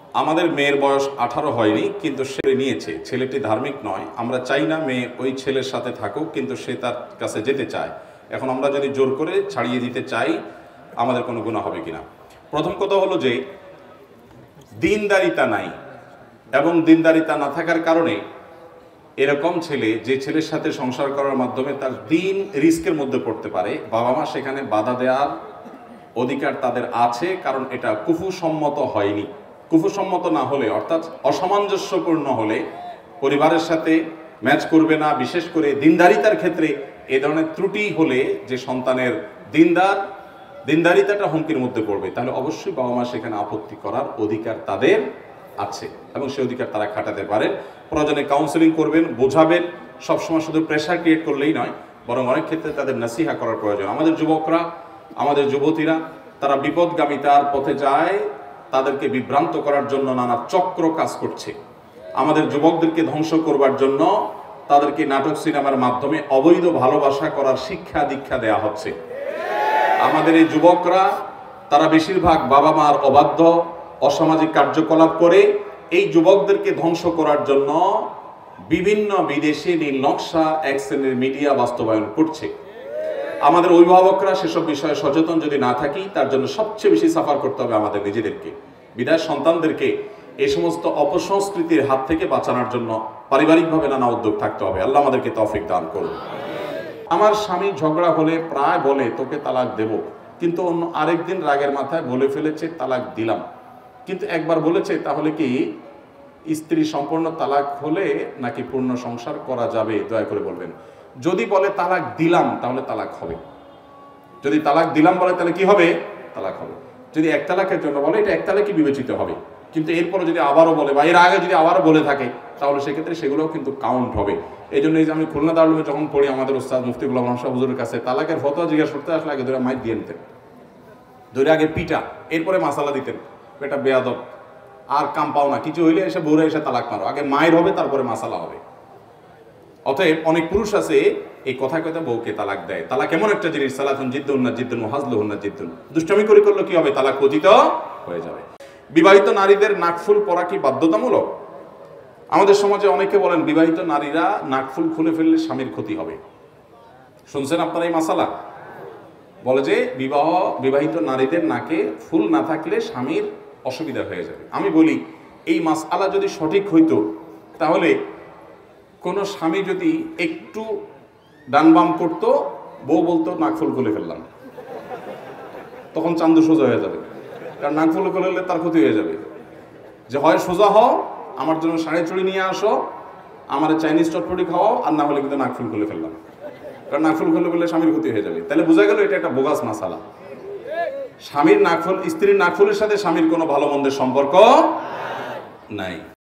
আমাদের মেয়ের বয়স 18 হয়নি, কিন্তু সে নিয়েছে। ছেলেটি ধার্মিক নয়, আমরা চাই না মেয়ে ওই ছেলের সাথে থাকুক, কিন্তু সে তার কাছে যেতে চায়। এখন আমরা যদি জোর করে ছাড়িয়ে দিতে চাই, আমাদের কোনো গুনাহ হবে কিনা? প্রথম কথা হলো যে দিনদারিতা নাই, এবং দিনদারিতা না থাকার কারণে এরকম ছেলে, যে ছেলের সাথে সংসার করার মাধ্যমে তার দিন রিস্কের মধ্যে পড়তে পারে, বাবা মা সেখানে বাধা দেওয়ার অধিকার তাদের আছে, কারণ এটা কুফুসম্মত হয়নি। কুফুসম্মত না হলে, অর্থাৎ অসামঞ্জস্যপূর্ণ হলে, পরিবারের সাথে ম্যাচ করবে না, বিশেষ করে দিনদারিতার ক্ষেত্রে এ ধরনের ত্রুটি হলে যে সন্তানের দিনদারিতাটা হুমকির মধ্যে পড়বে, তাহলে অবশ্যই বাবা মা সেখানে আপত্তি করার অধিকার তাদের আছে, এবং সেই অধিকার তারা খাটাতে পারেন। প্রয়োজনে কাউন্সেলিং করবেন, বোঝাবেন। সবসময় শুধু প্রেশার ক্রিয়েট করলেই নয়, বরং অনেক ক্ষেত্রে তাদের নাসিহা করার প্রয়োজন। আমাদের যুবকরা, আমাদের যুবতীরা, তারা বিপদগামিতার পথে যায়, তাদেরকে বিভ্রান্ত করার জন্য নানা চক্র কাজ করছে। আমাদের যুবকদেরকে ধ্বংস করবার জন্য তাদেরকে নাটক সিনেমার মাধ্যমে অবৈধ ভালোবাসা করার শিক্ষা দীক্ষা দেয়া হচ্ছে। আমাদের এই যুবকরা, তারা বেশিরভাগ বাবা মার অবাধ্য অসামাজিক কার্যকলাপ করে এই যুবকদেরকে ধ্বংস করার জন্য বিভিন্ন বিদেশি নীল নকশা এক শ্রেণীর মিডিয়া বাস্তবায়ন করছে। আমাদের অভিভাবকরা সেসব বিষয়ে সচেতন যদি না থাকি, তার জন্য সবচেয়ে বেশি সাফার করতে হবে আমাদের নিজেদেরকে। বিদায় সন্তানদেরকে এই সমস্ত অপসংস্কৃতির হাত থেকে বাঁচানোর জন্য পারিবারিকভাবে নানা উদ্যোগ থাকতে হবে। আল্লাহ আমাদেরকে তৌফিক দান করুন। আমার স্বামী ঝগড়া হলে প্রায় বলে তোকে তালাক দেব, কিন্তু অন্য আরেকদিন রাগের মাথায় বলে ফেলেছে তালাক দিলাম। কিন্তু একবার বলেছে, তাহলে কি স্ত্রী সম্পূর্ণ তালাক হলে নাকি পূর্ণ সংসার করা যাবে? দয়া করে বলবেন। যদি বলে তালাক দিলাম, তাহলে তালাক হবে। যদি তালাক দিলাম বলে, তাহলে কি হবে? তালাক হবে। যদি এক তালাকের জন্য বলে, এটা এক তালাকই বিবেচিত হবে। কিন্তু এরপরে যদি আবারও বলে, বা এর আগে যদি আবারও বলে থাকে, তাহলে সেক্ষেত্রে সেগুলোও কিন্তু কাউন্ট হবে। এই জন্য যে আমি খুলনা দারুল উলুমে যখন পড়ি, আমাদের ওস্তাদ মুফতি গোলাম শাহ হুজুরের কাছে তালাকের ফতোয়া জিজ্ঞাসা করতে আসলে আগে ধরে মাইর দিয়ে নিতেন, ধরে আগে পিটা, এরপরে মাসালা দিতেন। এটা বেয়াদব, আর কাম পাও না, কিছু হইলে এসে বউরে এসে তালাক মারো, আগে মায়ের হবে তারপরে মাসালা হবে। অতএব অনেক পুরুষ আছে এই কথা কথা বউকে তালাক দেয়। তালাক এমন একটা জিনিস, সালাতুন জিদ্দুন না জিদ্দুন হাজলুন না জিদ্দুন, দুষ্টামি করে করলে কি হবে? তালাক পতিত হয়ে যাবে। বিবাহিত নারীদের নাকফুল পরা কি বাধ্যতামূলক? আমাদের সমাজে অনেকে বলেন বিবাহিত নারীরা নাকফুল খুলে ফেললে স্বামীর ক্ষতি হবে। শুনছেন আপনারা এই মাসালা? বলে যে বিবাহিত নারীদের নাকে ফুল না থাকলে স্বামীর অসুবিধা হয়ে যাবে। আমি বলি, এই মাসআলা যদি সঠিক হইতো, তাহলে কোনো স্বামী যদি একটু ডান বাম করতো, বউ বলতো নাকফুল খুলে ফেললাম, তখন চান্দু সোজা হয়ে যাবে। কারণ নাকফুল খুলে তার ক্ষতি হয়ে যাবে। যে হয় সোজা হও, আমার জন্য শাড়ি চুড়ি নিয়ে আসো, আমার চাইনিজ চটপটি খাওয়াও, আর না হলে কিন্তু নাকফুল খুলে ফেললাম। কারণ নাকফুল খুলে ফেললে স্বামীর ক্ষতি হয়ে যাবে। তাহলে বোঝা গেল এটা একটা বোগাস মাসালা। স্বামীর নাকফুল, স্ত্রীর নাকফুলের সাথে স্বামীর কোনো ভালো মন্দের সম্পর্ক নাই।